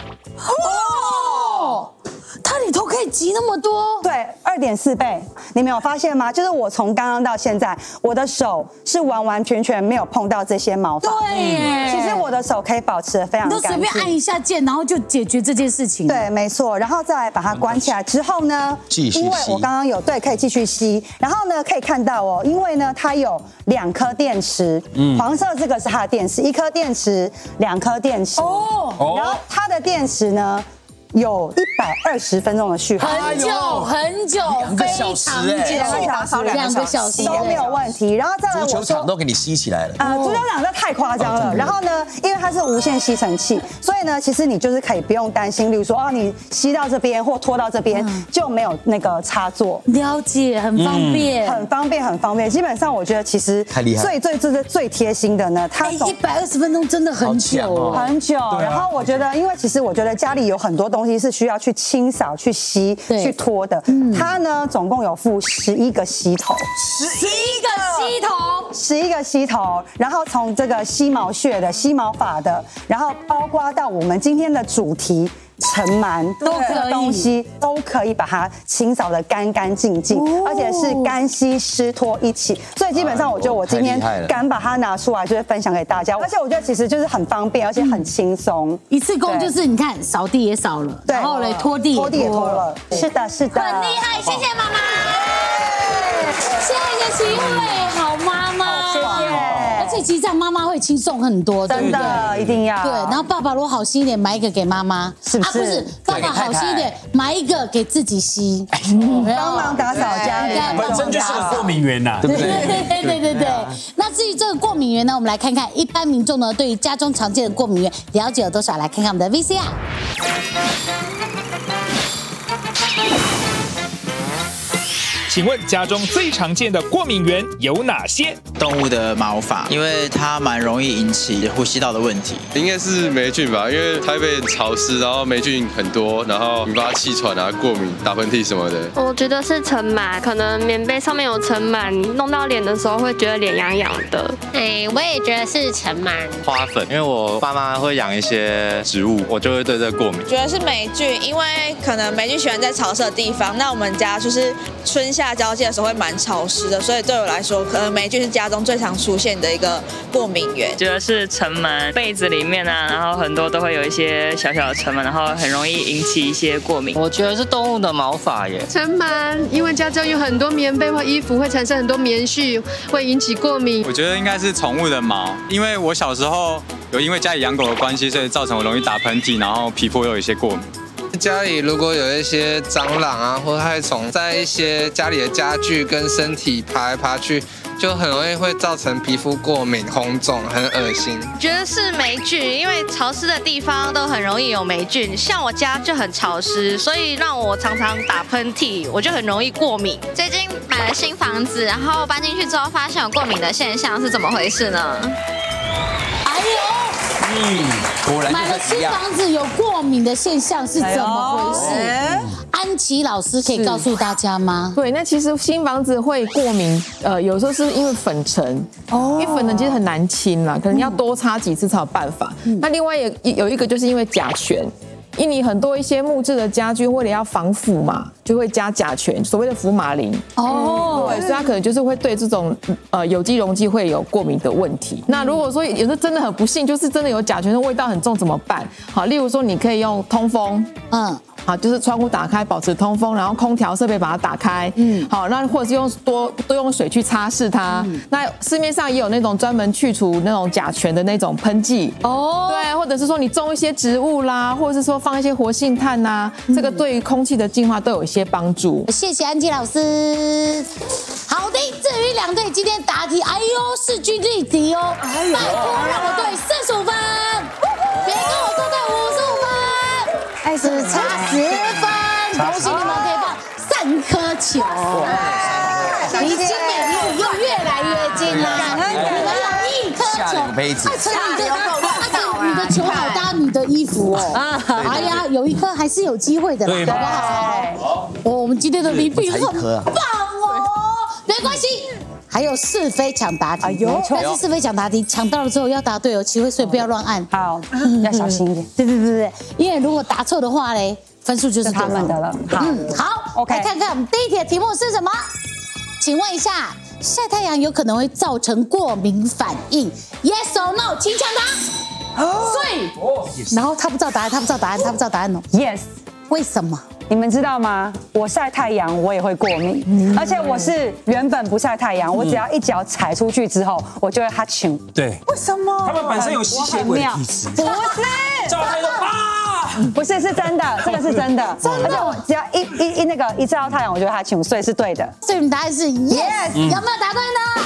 哦，它里头可以集那么多。 对，二点四倍。你没有发现吗？就是我从刚刚到现在，我的手是完完全全没有碰到这些毛发。 对耶， 其实我的手可以保持得非常干净。 你都随便按一下键，然后就解决这件事情。 对，没错。然后再来把它关起来之后呢， 继续吸因为我刚刚有对，可以继续吸。然后呢，可以看到哦，因为呢它有两颗电池，黄色这个是它的电池，一颗电池，两颗电池。哦。然后它的电池呢？有一百二十分钟的续航， 很久很久， 两个小时哎， 两个小时， 两个小时都没有问题。然后再来， 足球我说场都给你吸起来了。 啊，足球场这太夸张了。然后呢，因为它是无线吸尘器，所以呢，其实你就是可以不用担心，例如说哦，你吸到这边或拖到这边就没有那个插座。 了解，很方便， 很方便，很方便。基本上我觉得其实太厉害， 最最最最贴心的呢，它一百二十分钟真的很久， 很久。然后我觉得，因为其实我觉得家里有很多东西是需要去清扫、去吸、去拖的。它呢，总共有附十一个吸头， 十一个吸头， 十一个吸头。然后从这个吸毛屑的、吸毛发的，然后包括到我们今天的主题。尘螨都可以东西都可以把它清扫得干干净净，而且是干吸湿拖一起，所以基本上我觉得我今天敢把它拿出来，就是分享给大家，而且我觉得其实就是很方便，而且很轻松。 一次工就是你看扫地也扫了，然后嘞拖地拖地也拖了，是的，是的， 很厉害，谢谢妈妈，下一个机会，好妈妈， 谢谢。 而且其实这样妈妈会轻松很多， 真的一定要。 对，然后爸爸如果好心一点，买一个给妈妈， 是不是？ 啊，不是，爸爸好心一点，买一个给自己吸， 帮忙打扫家里， 本身就是个过敏源呐， 对不对？对对对对。那至于这个过敏源呢，我们来看看一般民众呢对于家中常见的过敏源了解有多少？来看看我们的 V C R。 请问家中最常见的过敏源有哪些？ 动物的毛发，因为它蛮容易引起呼吸道的问题。 应该是霉菌吧，因为台北很潮湿，然后霉菌很多，然后引发气喘啊、过敏、打喷嚏什么的。 我觉得是尘螨，可能棉被上面有尘螨，弄到脸的时候会觉得脸痒痒的。 哎，我也觉得是尘螨。 花粉，因为我爸妈会养一些植物，我就会对这过敏。 觉得是霉菌，因为可能霉菌喜欢在潮湿的地方，那我们家就是春夏交界的时候会蛮潮湿的，所以对我来说，可能霉菌是家中最常出现的一个过敏源。 觉得是尘螨，被子里面啊，然后很多都会有一些小小的尘螨，然后很容易引起一些过敏。 我觉得是动物的毛发耶。 尘螨，因为家中有很多棉被或衣服，会产生很多棉絮，会引起过敏。 我觉得应该是宠物的毛，因为我小时候有因为家里养狗的关系，所以造成我容易打喷嚏，然后皮肤又有一些过敏。 家里如果有一些蟑螂啊或害虫在一些家里的家具跟身体爬来爬去，就很容易会造成皮肤过敏、红肿，很恶心。 觉得是霉菌，因为潮湿的地方都很容易有霉菌，像我家就很潮湿，所以让我常常打喷嚏，我就很容易过敏。 最近买了新房子，然后搬进去之后发现有过敏的现象，是怎么回事呢？ 哎呦！ 嗯，果然买了新房子有过敏的现象是怎么回事？安琪老师可以告诉大家吗？ 对，那其实新房子会过敏，呃，有时候是因为粉尘，哦，因为粉尘其实很难清啦，可能要多擦几次才有办法。那另外也有一个就是因为甲醛。 印尼很多一些木质的家具，为了要防腐嘛，就会加甲醛，所谓的福马林。哦，对，所以它可能就是会对这种呃有机溶剂会有过敏的问题。那如果说有的真的很不幸，就是真的有甲醛的味道很重，怎么办？好，例如说你可以用通风，嗯。好，就是窗户打开，保持通风，然后空调设备把它打开。嗯，好，那或者是用多多用水去擦拭它。嗯、那市面上也有那种专门去除那种甲醛的那种喷剂。哦，对，或者是说你种一些植物啦，或者是说放一些活性炭呐、嗯，这个对于空气的净化都有一些帮助。 谢谢安吉老师。好的，至于两队今天答题，哎呦，势均力敌哦。哎呦，拜托让我对四十五分，别跟我作对五十五分。哎，只差十分，恭喜你们可以放三颗球，离精美礼物又越来越近啦！你们有一颗球， 杯子， 而且你的球好搭你的衣服哦。哎呀，有一颗还是有机会的啦，好不好？哦，我们今天的礼品很棒哦，没关系。还有是非抢答题，哎呦！但是是非抢答题抢到了之后要答对哦，齐慧，所以不要乱按， 好，要小心一点。 对对对对，因为如果答错的话嘞，分数就是他们的了。 嗯，好 ，OK， 来看看我们第一题的题目是什么？请问一下，晒太阳有可能会造成过敏反应 ？Yes or no？ 请抢答。所以，然后他不知道答案，他不知道答案，他不知道答案哦。 Yes， 为什么？ 你们知道吗？我晒太阳我也会过敏，嗯、而且我是原本不晒太阳，我只要一脚踩出去之后，我就会哈啾。 对， 为什么？ 他们本身有吸血鬼的体质。 不是， 照太阳啊！ 不是，是真的，这个是真的。真的，而且我只要一一一那个一照到太阳，我就会哈啾，所以是对的。 所以你答案是 yes，、嗯、有没有答对呢？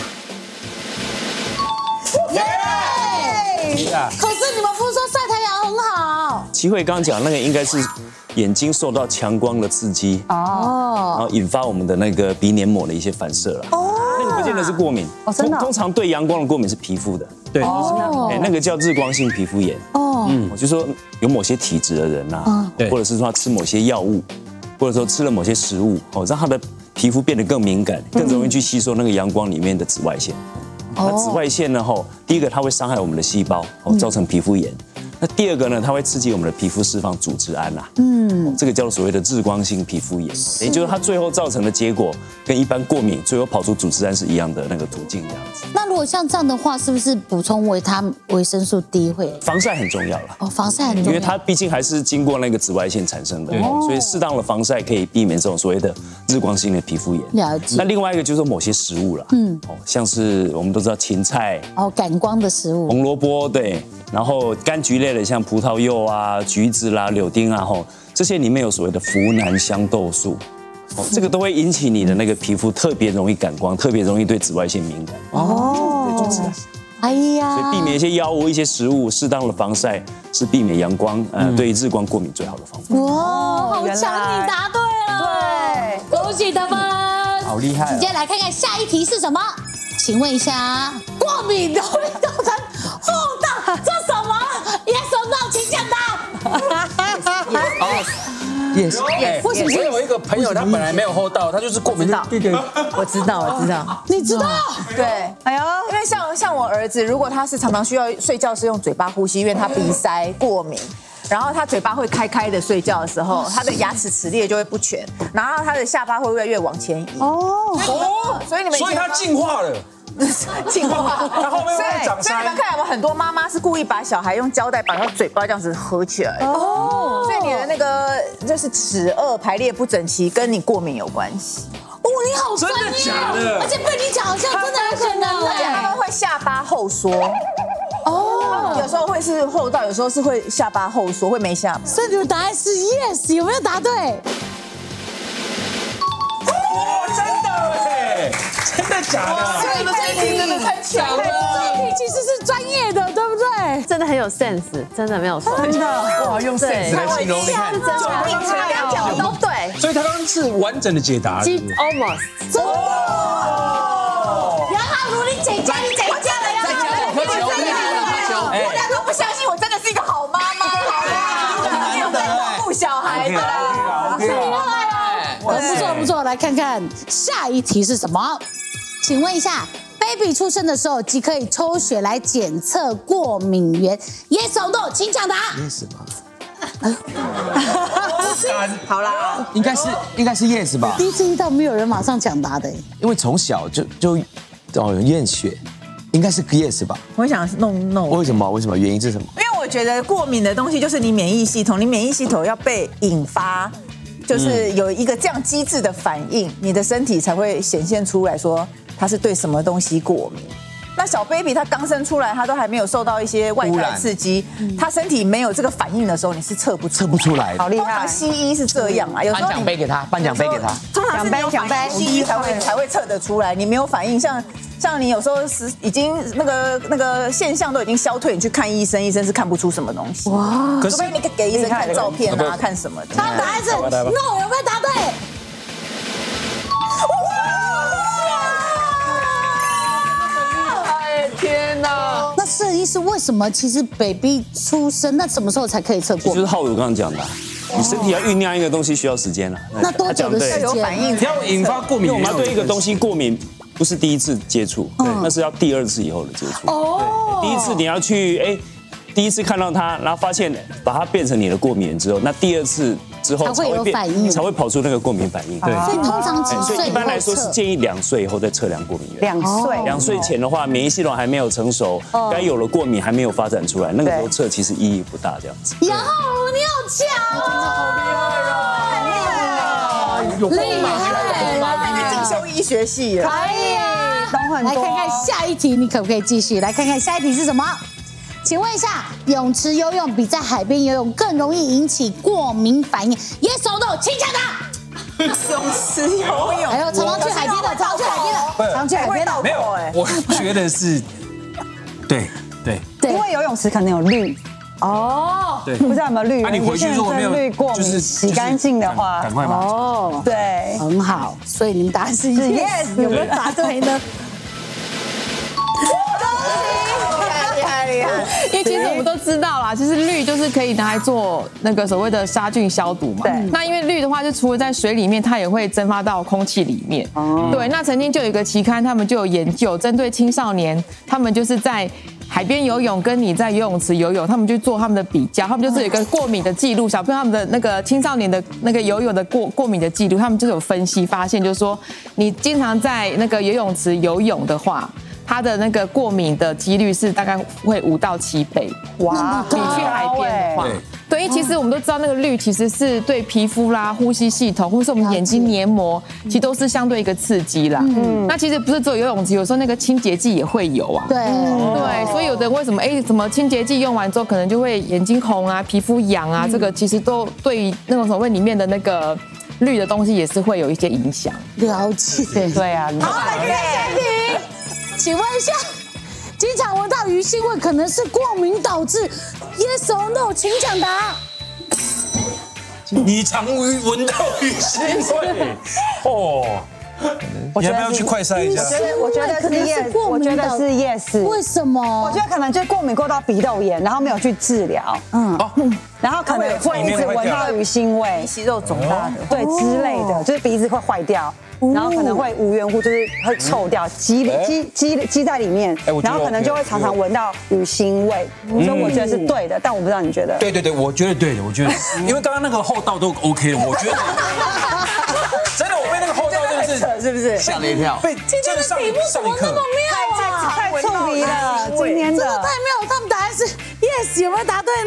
耶！可是你们不是说晒太阳很好？ 齐慧刚刚讲那个应该是眼睛受到强光的刺激哦，然后引发我们的那个鼻黏膜的一些反射了。哦，那个不见得是过敏。哦，真的。通常对阳光的过敏是皮肤的。对。哦。哎，那个叫日光性皮肤炎。哦。嗯，我就说有某些体质的人呐，对，或者是说他吃某些药物，或者说吃了某些食物，哦，让他的皮肤变得更敏感，更容易去吸收那个阳光里面的紫外线。那紫外线呢？吼，第一个它会伤害我们的细胞，哦，造成皮肤炎。那第二个呢，它会刺激我们的皮肤释放组织胺啦，嗯，这个叫做所谓的日光性皮肤炎，也就是它最后造成的结果跟一般过敏最后跑出组织胺是一样的那个途径这样子。 那如果像这样的话，是不是补充维他维生素 D 会？ 防晒很重要了哦，防晒很重要， 因为它毕竟还是经过那个紫外线产生的，所以适当的防晒可以避免这种所谓的日光性的皮肤炎。 了解。 那另外一个就是某些食物啦，嗯，哦，像是我们都知道芹菜， 哦，感光的食物， 红萝卜，对。然后柑橘类的，像葡萄柚啊、橘子啦、柳丁啊，吼，这些里面有所谓的呋喃香豆素，哦，这个都会引起你的那个皮肤特别容易感光，特别容易对紫外线敏感。哦，对，就是。 哎呀， 所以避免一些药物、一些食物，适当的防晒是避免阳光，呃，对日光过敏最好的方法。 哇，好强，你答对了，对，恭喜他们， 好厉害。 接下来看看下一题是什么？请问一下，过敏容易造成后道，这什么 ？Yes or no？ 请抢答。 Yes Yes。为什么？我有一个朋友，他本来没有后道，他就是过敏。 对对，我知道，我知道。 你知道？ 对，哎呦，因为像像我儿子，如果他是常常需要睡觉是用嘴巴呼吸，因为他鼻塞过敏。然后他嘴巴会开开的睡觉的时候，他的牙齿齿列就会不全，然后他的下巴会越来越往前移。哦，所以你们所以他进化了。 进化， 他后面会长腮。所以你们看有没有很多妈妈是故意把小孩用胶带把他嘴巴这样子合起来？哦，所以你的那个就是齿颚排列不整齐，跟你过敏有关系。 哦，你好专业， 真的假的？ 而且被你讲好像真的有可能， 而且他们会下巴后缩。哦，有时候会是后道，有时候是会下巴后缩，会没下巴。 所以你的答案是 yes， 有没有答对？ 哇，真的哎，真的假的？ 所以你们这一题真的太强了，这一题其实是专业的，对不对？ 真的很有 sense， 真的没有错， 真的哇，用 sense 来形容，你看， 是真的，你刚刚讲的都对， 所以他刚刚是完整的解答 ，almost， 真的。杨浩如，你姐姐，你姐姐了，杨浩如，你姐姐。 我俩都不相信，我真的是一个好妈妈，没有在照顾小孩的。 厉害哦！不错不错，来看看下一题是什么？请问一下 ，baby 出生的时候即可以抽血来检测过敏源 ，yes or no？ 请抢答。 yes 吗？ 好啦， 应该是应该是 yes 吧？ 第一次遇到没有人马上抢答的， 因为从小就就哦有验血，应该是 yes 吧？ 我想弄弄。 为什么？为什么？原因是什么？ 因为我觉得过敏的东西就是你免疫系统，你免疫系统要被引发，就是有一个这样机制的反应，你的身体才会显现出来说它是对什么东西过敏。那小 baby 他刚生出来，他都还没有受到一些外在刺激，他身体没有这个反应的时候，你是测不测不出来的。 好厉害！通常西医是这样啊，有时候颁奖杯给他，颁奖杯给他。 通常是你有反应，西医才会才会测得出来。你没有反应，像像你有时候是已经那个那个现象都已经消退，你去看医生，医生是看不出什么东西。哇！除非你给医生看照片啊，看什么的。 他答案是 no， 有没有答对？ 天哪！ 那摄影师为什么其实 baby 出生，那什么时候才可以测过？ 就是浩宇刚刚讲的，你身体要酝酿一个东西需要时间啊。 那多久的时间？ 反应要引发过敏， 因为我们要对一个东西过敏，不是第一次接触，那是要第二次以后的接触。哦，第一次你要去哎，第一次看到它，然后发现把它变成你的过敏源之后，那第二次之后才会有反应， 才会跑出那个过敏反应。对， 所以通常几岁？ 所以一般来说是建议两岁以后再测量过敏源。 两岁， 两岁前的话，免疫系统还没有成熟，该有的过敏还没有发展出来，那个时候测其实意义不大，这样子。 然后你好强哦， 厉害啊， 厉害了， 那个进修医学系了。 可以啊，来看看下一题，你可不可以继续？来看看下一题是什么？请问一下，泳池游泳比在海边游泳更容易引起过敏反应 ？Yes or no？ 请抢答。 泳池游泳， 还有常常去海边的，常常去海边的，常去海边的。 没有哎， 我觉得是，对对因为游泳池可能有氯。 哦，对， 不知道有没有氯？ 那你回去如果没有氯过敏，洗干净的话， 赶快吧。 哦，对， 很好。所以你们答案是 yes， 有没有答对呢？ 因为其实我们都知道啦，其实氯就是可以拿来做那个所谓的杀菌消毒嘛。 对。 那因为氯的话，就除了在水里面，它也会蒸发到空气里面。哦。对。那曾经就有一个期刊，他们就有研究，针对青少年，他们就是在海边游泳跟你在游泳池游泳，他们就做他们的比较，他们就是有一个过敏的记录，小朋友他们的那个青少年的那个游泳的过过敏的记录，他们就有分析发现，就是说你经常在那个游泳池游泳的话。它的那个过敏的几率是大概会五到七倍。哇！你去海边的话，对，因为其实我们都知道那个氯其实是对皮肤啦、呼吸系统，或是我们眼睛黏膜，其实都是相对一个刺激啦。嗯。那其实不是只有游泳池，有时候那个清洁剂也会有啊。 对。 对，所以有的人为什么哎，什么清洁剂用完之后可能就会眼睛红啊、皮肤痒啊，这个其实都对于那种所谓里面的那个氯的东西也是会有一些影响。 了解。 对啊。 好，来看下一题。请问一下，经常闻到鱼腥味可能是过敏导致 ？Yes or no？ 请抢答。 你常闻闻到鱼腥味哦，你要不要去快筛一下？ 我觉得，我觉得是 yes， 我觉得是 yes。 为什么？ 我觉得可能就过敏过到鼻窦炎，然后没有去治疗，嗯，然后可能会一直闻到鱼腥味， 鼻息肉肿大的， 对之类的，就是鼻子会坏掉。然后可能会无缘无故就是会臭掉，积积积积在里面，然后可能就会常常闻到鱼腥味，所以我觉得是对的，但我不知道你觉得？ 对对对，我觉得对的，我觉得，因为刚刚那个后道都 OK 了，我觉得真的，我被那个后道真的是是不是吓了一跳？ 被真的上上一课， 太太触鼻了，今天的真的太妙了，他们答案是 yes， 有没有答对呢？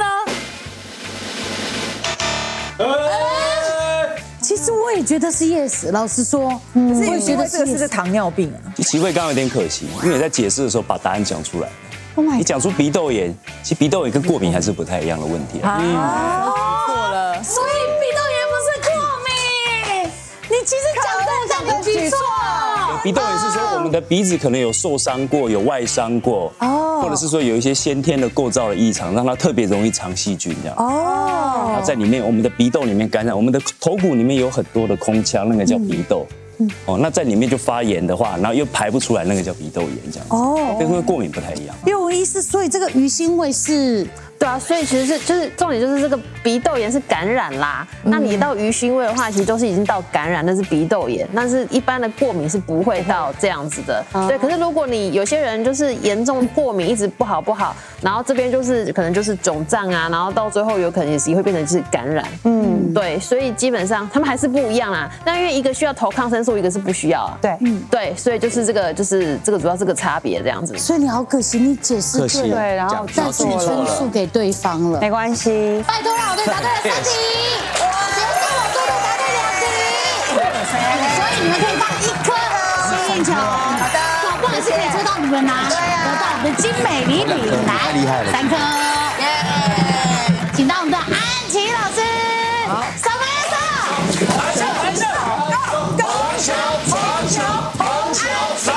其实我也觉得是 yes， 老实说， 可是我也觉得这个是不是糖尿病啊？ 齐慧刚刚有点可惜，因为你在解释的时候把答案讲出来，你讲出鼻窦炎，其实鼻窦炎跟过敏还是不太一样的问题啊。 嗯，错了。 所以鼻窦炎不是过敏，你其实讲对，讲的举错。 鼻窦炎是说我们的鼻子可能有受伤过，有外伤过，哦，或者是说有一些先天的构造的异常，让它特别容易藏细菌这样。哦，然后在里面，我们的鼻窦里面感染，我们的头骨里面有很多的空腔，那个叫鼻窦。嗯，哦，那在里面就发炎的话，然后又排不出来，那个叫鼻窦炎这样子。哦，跟过敏不太一样。 因为我意思，所以这个鱼腥味是对啊，所以其实是就是重点就是这个鼻窦炎是感染啦。那你到鱼腥味的话，其实都是已经到感染，那是鼻窦炎。但是一般的过敏是不会到这样子的。对，可是如果你有些人就是严重过敏，一直不好不好，然后这边就是可能就是肿胀啊，然后到最后有可能也是会变成是感染。嗯，对，所以基本上他们还是不一样啦。那因为一个需要投抗生素，一个是不需要啊。 对， 嗯，对，所以就是这个就是这个主要这个差别这样子。 所以你好可惜，你解释对了， 对，然后再取分数给对方了， 没关系。 拜托让我对答对了三题，结果我多的答对两题，所以你们可以放一颗幸运球，好的，搞不好是可以抽到你们拿，得到我们的精美礼品，来，厉害了，三颗，耶，请到我们的安琪老师，三分颜色，红球红球红球红球红球，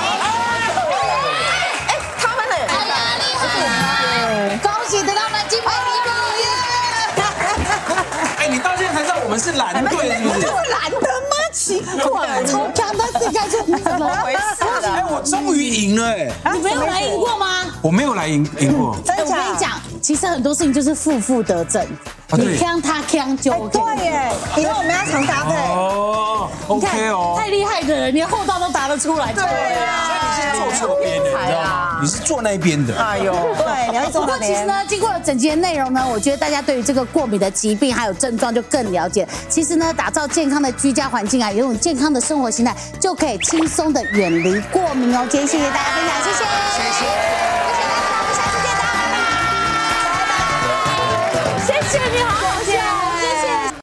哎，他们的，哎呀厉害，恭喜得到我们精美礼品。 哎，你到现在才知道我们是蓝队，是不是？ 这是蓝的吗？奇怪，超强的这该是怎么回事的？ 哎，我终于赢了哎！ 你没有来赢过吗？ 我没有来赢赢过。 我跟你讲，其实很多事情就是负负得正，你呛他呛就 OK。 对耶，以后我们要常搭配。 哦 ，OK 哦。 太厉害的人，连后道都答得出来。 对啊， 所以你是坐错边的，你知道吗？你是坐那边的。 哎呦，对，你要坐那边。 不过其实呢，经过了整集的内容呢，我觉得大家对于这个过敏的疾病还有症状就更了解。其实呢，打造健康的居家环境啊，有种健康的生活形态，就可以轻松的远离过敏哦。今天谢谢大家分享，谢谢，谢谢，谢谢大家，我们下次见，大家拜拜，拜拜，谢谢你好。